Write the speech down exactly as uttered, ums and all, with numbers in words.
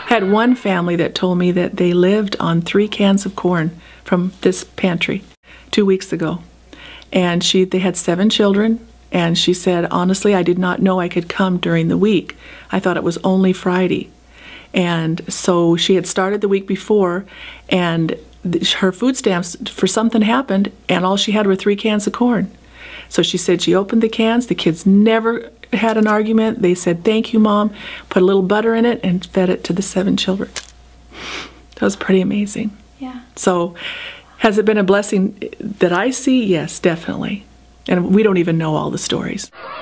Had one family that told me that they lived on three cans of corn from this pantry two weeks ago. And she, they had seven children, and she said, honestly, I did not know I could come during the week. I thought it was only Friday. And so she had started the week before, and her food stamps, for something happened, and all she had were three cans of corn. So she said she opened the cans. The kids never had an argument. They said, thank you, Mom, put a little butter in it, and fed it to the seven children. That was pretty amazing. Yeah. So has it been a blessing that I see? Yes, definitely. And we don't even know all the stories.